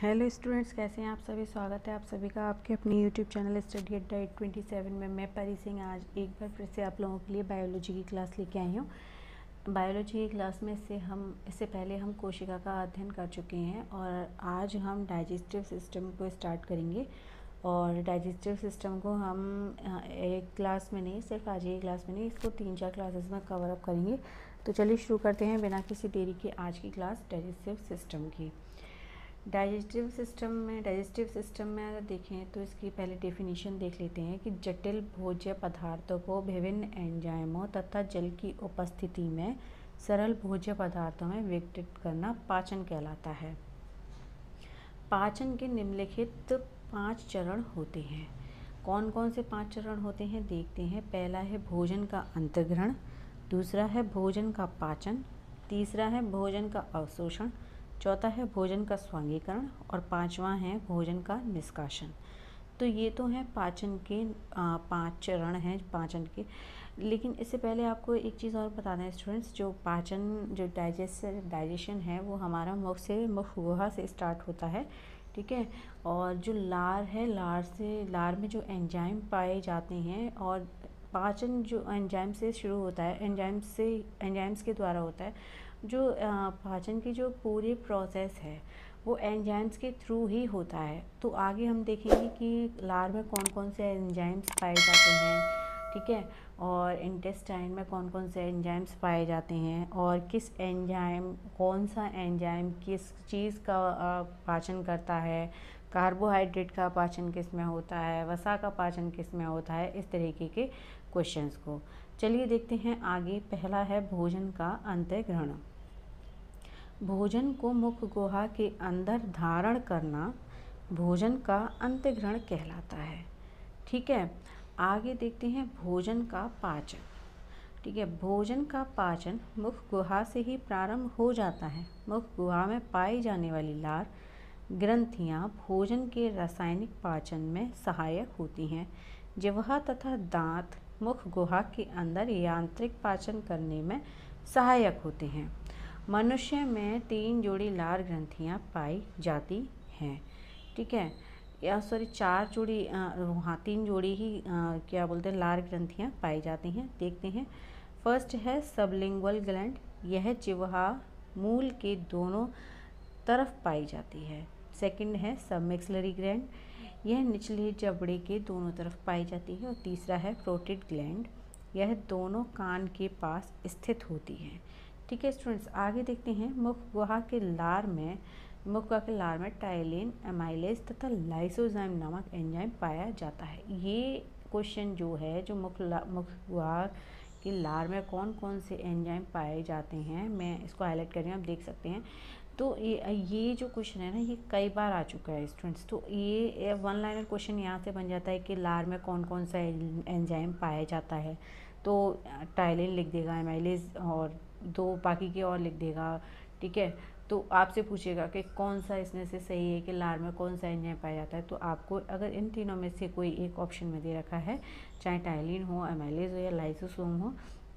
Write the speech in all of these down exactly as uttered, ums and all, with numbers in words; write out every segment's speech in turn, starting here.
Hello students, कैसे हैं आप सभी। स्वागत है आप सभी का आपके अपने YouTube channel study at diet twenty seven में। मैं परी सिंह आज एक बार फिर से आप लोगों के लिए बायोलॉजी की क्लास लेके आई हूँ। बायोलॉजी की क्लास में से हम इससे पहले हम कोशिका का अध्ययन कर चुके हैं और आज हम डाइजेस्टिव सिस्टम को स्टार्ट करेंगे। और डाइजेस्टिव सिस्टम को हम एक क्लास में नहीं, सिर्फ आज एक क्लास में नहीं, इसको तीन चार क्लासेस में कवर अप करेंगे। तो चलिए शुरू करते हैं बिना किसी देरी के आज की क्लास डाइजेस्टिव सिस्टम की। डाइजेस्टिव सिस्टम में डाइजेस्टिव सिस्टम में अगर देखें तो इसकी पहले डेफिनेशन देख लेते हैं कि जटिल भोज्य पदार्थों को विभिन्न एंजाइमों तथा जल की उपस्थिति में सरल भोज्य पदार्थों में विघटित करना पाचन कहलाता है। पाचन के निम्नलिखित पांच चरण होते हैं। कौन कौन से पांच चरण होते हैं देखते हैं। पहला है भोजन का अंतर्ग्रहण, दूसरा है भोजन का पाचन, तीसरा है भोजन का अवशोषण, चौथा है भोजन का स्वांगीकरण और पांचवा है भोजन का निष्कासन। तो ये तो हैं पाचन के पांच चरण हैं पाचन के। लेकिन इससे पहले आपको एक चीज़ और बता दें स्टूडेंट्स, जो पाचन जो डाइजेस्ट डाइजेशन है वो हमारा मुख से मुख गुहा से स्टार्ट होता है, ठीक है। और जो लार है, लार से लार में जो एंजाइम पाए जाते हैं और पाचन जो एंजाइम से शुरू होता है, एंजाइम्स से एंजाइम्स के द्वारा होता है। जो पाचन की जो पूरी प्रोसेस है वो एंजाइम्स के थ्रू ही होता है। तो आगे हम देखेंगे कि लार में कौन कौन से एंजाइम्स पाए जाते हैं, ठीक है, और इंटेस्टाइन में कौन कौन से एंजाइम्स पाए जाते हैं और किस एंजाइम कौन सा एंजाइम किस चीज़ का पाचन करता है, कार्बोहाइड्रेट का पाचन किस में होता है, वसा का पाचन किस में होता है, इस तरीके के क्वेश्चंस को चलिए देखते हैं आगे। पहला है भोजन का अंतर्ग्रहण। भोजन को मुख गुहा के अंदर धारण करना भोजन का अंतर्ग्रहण कहलाता है, ठीक है। आगे देखते हैं भोजन का पाचन, ठीक है। भोजन का पाचन मुख गुहा से ही प्रारंभ हो जाता है। मुख गुहा में पाई जाने वाली लार ग्रंथियां भोजन के रासायनिक पाचन में सहायक होती हैं। जिह्वा तथा दांत मुख गुहा के अंदर यांत्रिक पाचन करने में सहायक होते हैं। मनुष्य में तीन जोड़ी लार ग्रंथियां पाई जाती हैं, ठीक है, या सॉरी चार जोड़ी हाँ तीन जोड़ी ही आ, क्या बोलते हैं लार ग्रंथियां पाई जाती हैं। देखते हैं। फर्स्ट है सबलिंगुअल ग्लैंड, यह जिह्वा मूल के दोनों तरफ पाई जाती है। सेकंड है सबमैक्सिलरी ग्लैंड, यह निचले जबड़े के दोनों तरफ पाई जाती है। और तीसरा है प्रोटेड ग्लैंड, यह दोनों कान के पास स्थित होती है, ठीक है स्टूडेंट्स। आगे देखते हैं। मुख गुहा के लार में मुख गुहा के लार में टाइलिन, एमाइलेज तथा लाइसोजाइम नामक एंजाइम पाया जाता है। ये क्वेश्चन जो है जो मुख मुख गुहा की लार में कौन कौन से एंजाइम पाए जाते हैं, मैं इसको हाईलाइट कर रही हूँ, आप देख सकते हैं। तो ये ये जो क्वेश्चन है ना ये कई बार आ चुका है स्टूडेंट्स। तो ये वन लाइनर क्वेश्चन यहाँ से बन जाता है कि लार में कौन कौन सा एंजाइम पाया जाता है। तो टाइलिन लिख देगा, एमाइलेज और दो बाकी के और लिख देगा, ठीक है। तो आपसे पूछेगा कि कौन सा इसमें से सही है कि लार में कौन सा एंजाइम पाया जाता है। तो आपको अगर इन तीनों में से कोई एक ऑप्शन में दे रखा है, चाहे टाइलिन हो, एमाइलेज हो या लाइसोसोम हो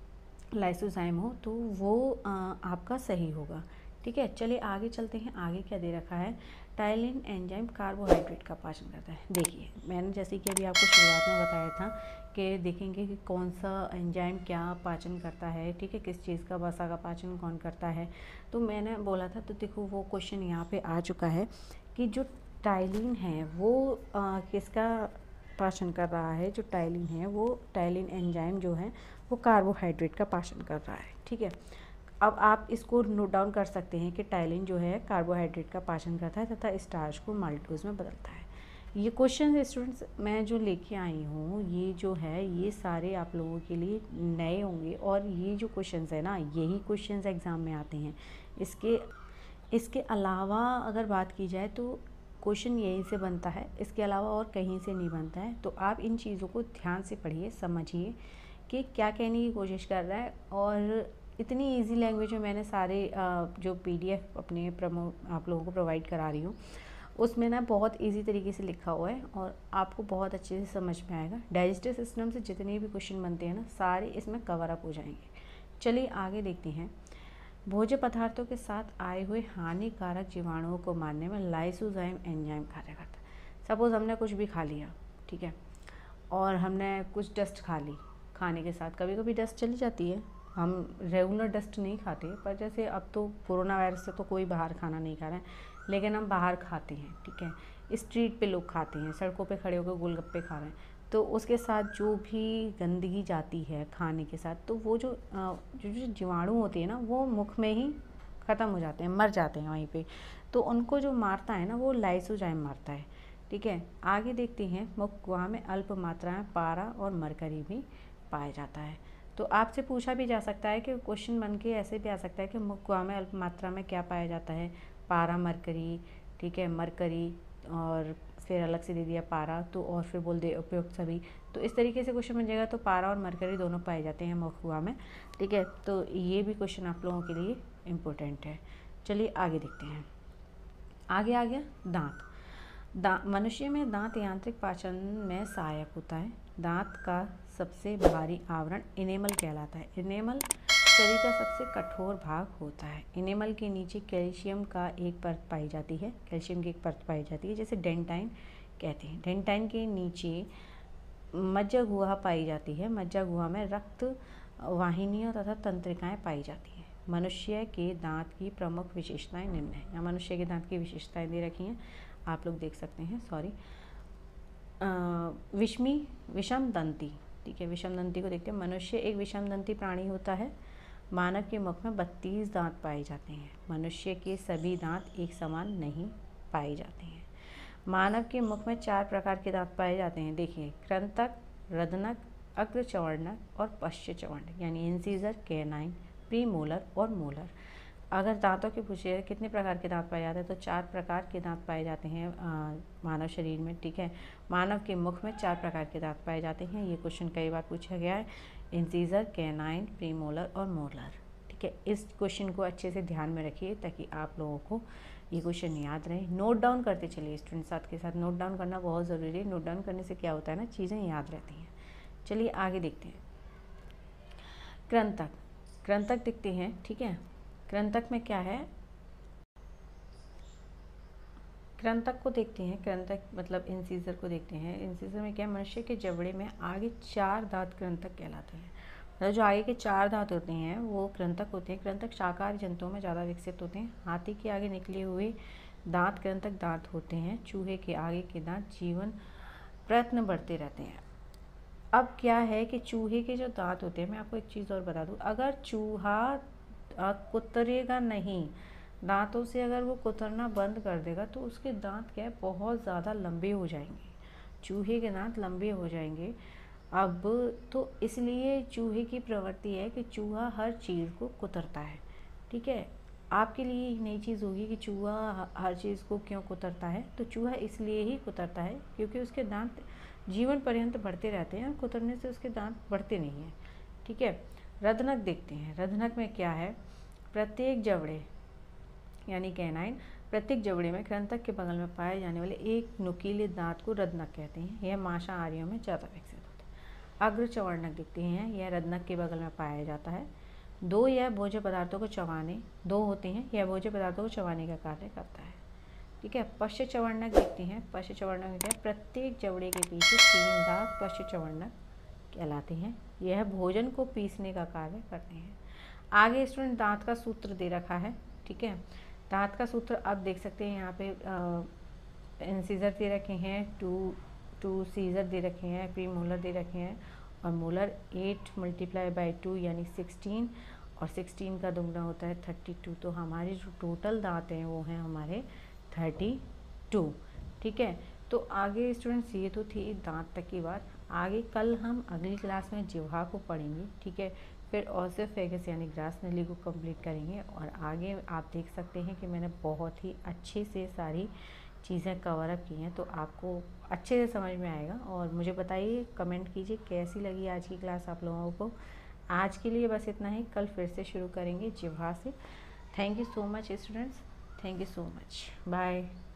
लाइसोजाइम हो, तो वो आ, आपका सही होगा, ठीक है। चलिए आगे चलते हैं। आगे क्या दे रखा है। टाइलिन एंजाइम कार्बोहाइड्रेट का पाचन करता है। देखिए मैंने जैसे कि अभी आपको शुरुआत में बताया था कि देखेंगे कि कौन सा एंजाइम क्या पाचन करता है, ठीक है, किस चीज़ का वसा का पाचन कौन करता है। तो मैंने बोला था, तो देखो वो क्वेश्चन यहाँ पे आ चुका है कि जो टाइलिन है वो आ, किसका पाचन कर रहा है। जो टाइलिन है वो टाइलिन एंजाइम जो है वो कार्बोहाइड्रेट का पाचन कर रहा है, ठीक है। अब आप इसको नोट डाउन कर सकते हैं कि टाइलिन जो है कार्बोहाइड्रेट का पाचन करता है तथा स्टार्च को माल्टोज में बदलता है। ये क्वेश्चन स्टूडेंट्स मैं जो लेके आई हूँ ये जो है ये सारे आप लोगों के लिए नए होंगे और ये जो क्वेश्चंस है ना यही क्वेश्चंस एग्ज़ाम में आते हैं। इसके इसके अलावा अगर बात की जाए तो क्वेश्चन यहीं से बनता है, इसके अलावा और कहीं से नहीं बनता है। तो आप इन चीज़ों को ध्यान से पढ़िए, समझिए कि क्या कहने की कोशिश कर रहा है। और इतनी इजी लैंग्वेज में मैंने सारे जो पीडीएफ अपने प्रमो आप लोगों को प्रोवाइड करा रही हूँ उसमें ना बहुत इजी तरीके से लिखा हुआ है और आपको बहुत अच्छे से समझ में आएगा। डाइजेस्टिव सिस्टम से जितने भी क्वेश्चन बनते हैं ना सारे इसमें कवर अप हो जाएंगे। चलिए आगे देखते हैं। भोज्य पदार्थों के साथ आए हुए हानिकारक जीवाणुओं को मारने में लाइसोजाइम एंजाइम कार्य करता है। सपोज हमने कुछ भी खा लिया, ठीक है, और हमने कुछ डस्ट खा ली खाने के साथ। कभी कभी डस्ट चली जाती है, हम रेगुलर डस्ट नहीं खाते, पर जैसे अब तो कोरोना वायरस से तो कोई बाहर खाना नहीं खा रहा है, लेकिन हम बाहर खाते हैं, ठीक है, स्ट्रीट पे लोग खाते हैं, सड़कों पे खड़े होकर गोलगप्पे खा रहे हैं, तो उसके साथ जो भी गंदगी जाती है खाने के साथ, तो वो जो जो जो जीवाणु होती है ना, वो मुख में ही ख़त्म हो जाते हैं, मर जाते हैं वहीं पे। तो उनको जो मारता है ना, वो लाइसोजाइम मारता है, ठीक है। आगे देखते हैं, मुख गुहा में अल्प मात्रा में पारा और मरकरी भी पाया जाता है। तो आपसे पूछा भी जा सकता है कि क्वेश्चन बन के ऐसे भी आ सकता है कि मुख गुहा में अल्प मात्रा में क्या पाया जाता है, पारा, मरकरी, ठीक है, मरकरी, और फिर अलग से दे दिया पारा, तो और फिर बोल दे उपयुक्त सभी। तो इस तरीके से क्वेश्चन बन जाएगा। तो पारा और मरकरी दोनों पाए जाते हैं मुख गुहा में, ठीक है। तो ये भी क्वेश्चन आप लोगों के लिए इम्पोर्टेंट है। चलिए आगे देखते हैं। आगे आ गया दांत। दांत मनुष्य में दांत यांत्रिक पाचन में सहायक होता है। दांत का सबसे भारी आवरण इनेमल कहलाता है। इनेमल शरीर का सबसे कठोर भाग होता है। इनेमल के नीचे कैल्शियम का एक परत पाई जाती है, कैल्शियम की एक परत पाई जाती है, जैसे डेंटाइन कहते हैं। डेंटाइन के नीचे मज्जा गुहा पाई जाती है। मज्जा गुहा में रक्त वाहिनियों तथा तंत्रिकाएं पाई जाती हैं। मनुष्य के दांत की प्रमुख विशेषताएं निम्न हैं। यहाँ मनुष्य के दांत की विशेषताएं दे रखी हैं, आप लोग देख सकते हैं। सॉरी, विषमी विषम दंती, ठीक है, विषम दंती को देखते हैं। मनुष्य एक विषम दंती प्राणी होता है। मानव के मुख में बत्तीस दांत पाए जाते हैं। मनुष्य के सभी दांत एक समान नहीं पाए जाते हैं। मानव के मुख में चार प्रकार के दांत पाए जाते हैं। देखिए, कृंतक, रदनक, अग्रचवर्णक और पश्चचवर्णक, यानी इंसीजर, कैनाइन, प्रीमोलर और मोलर। अगर दांतों के पूछे कितने प्रकार के दांत पाए जाते हैं, तो चार प्रकार के दांत पाए जाते हैं आ, मानव शरीर में, ठीक है। मानव के मुख में चार प्रकार के दांत पाए जाते हैं। ये क्वेश्चन कई बार पूछा गया है, इंसीजर, कैनाइन, प्रीमोलर और मोलर, ठीक है। इस क्वेश्चन को अच्छे से ध्यान में रखिए ताकि आप लोगों को ये क्वेश्चन याद रहे। नोट डाउन करते चलिए स्टूडेंट, साथ के साथ नोट डाउन करना बहुत ज़रूरी है। नोट डाउन करने से क्या होता है ना, चीज़ें याद रहती हैं। चलिए आगे देखते हैं। कृंतक, कृंतक दिखते हैं, ठीक है। कृंतक में क्या है, कृंतक को देखते हैं। कृंतक मतलब इंसीजर को देखते हैं। इंसीजर में क्या है, मनुष्य के जबड़े में आगे चार दांत कृंतक कहलाते हैं। मतलब जो आगे के चार दांत होते हैं वो कृंतक होते हैं। कृंतक शाकाहारी जंतुओं में ज़्यादा विकसित होते हैं। हाथी के आगे निकले हुए दांत कृंतक दांत होते हैं। चूहे के आगे के दांत जीवन प्रयत्न बढ़ते रहते हैं। अब क्या है कि चूहे के जो दांत होते हैं, मैं आपको एक चीज़ और बता दूं, अगर चूहा कुतरेगा नहीं, दांतों से अगर वो कुतरना बंद कर देगा, तो उसके दांत क्या है, बहुत ज़्यादा लंबे हो जाएंगे। चूहे के दांत लंबे हो जाएंगे। अब तो इसलिए चूहे की प्रवृत्ति है कि चूहा हर चीज़ को कुतरता है, ठीक है। आपके लिए एक नई चीज़ होगी कि चूहा हर चीज़ को क्यों कुतरता है। तो चूहा इसलिए ही कुतरता है क्योंकि उसके दांत जीवन पर्यंत बढ़ते रहते हैं और कुतरने से उसके दांत बढ़ते नहीं हैं, ठीक है। रदनक देखते हैं। रदनक में क्या है, प्रत्येक जबड़े यानी कैनाइन, प्रत्येक जबड़े में कृंतक के बगल में पाए जाने वाले एक नुकीले दांत को रदनक कहते हैं। यह मांसाहारियों में ज़्यादा विकसित होता है। अग्रचवर्णक दिखते हैं, यह रदनक के बगल में पाया जाता है। दो यह भोज्य पदार्थों को चबाने दो होते हैं यह भोज्य पदार्थों को चबाने का कार्य करता है, ठीक है। पश्चचवर्णक देखते हैं। पश्चचवर्णक में क्या है, प्रत्येक जबड़े के पीछे तीन दांत पश्चचवर्णक कहलाते हैं। यह भोजन को पीसने का कार्य करते हैं। आगे स्टूडेंट दांत का सूत्र दे रखा है, ठीक है। दांत का सूत्र आप देख सकते हैं, यहाँ पे इंसीजर दे रखे हैं, टू टू सीजर दे रखे हैं, प्री मोलर दे रखे हैं, और molar eight multiply by two यानी सिक्सटीन, और सिक्सटीन का दुगना होता है थर्टी टू। तो हमारे जो टोटल दांत हैं वो हैं हमारे थर्टी टू, ठीक है। तो आगे स्टूडेंट्स ये तो थी दांत तक की बात। आगे कल हम अगली क्लास में जिह्वा को पढ़ेंगे, ठीक है। फिर ऑसिफेगस यानी ग्रास नली को कंप्लीट करेंगे। और आगे आप देख सकते हैं कि मैंने बहुत ही अच्छे से सारी चीज़ें कवर अप की हैं, तो आपको अच्छे से समझ में आएगा। और मुझे बताइए, कमेंट कीजिए कैसी लगी आज की क्लास आप लोगों को। आज के लिए बस इतना ही, कल फिर से शुरू करेंगे जिह्वा से। Thank you so much students, thank you so much, bye.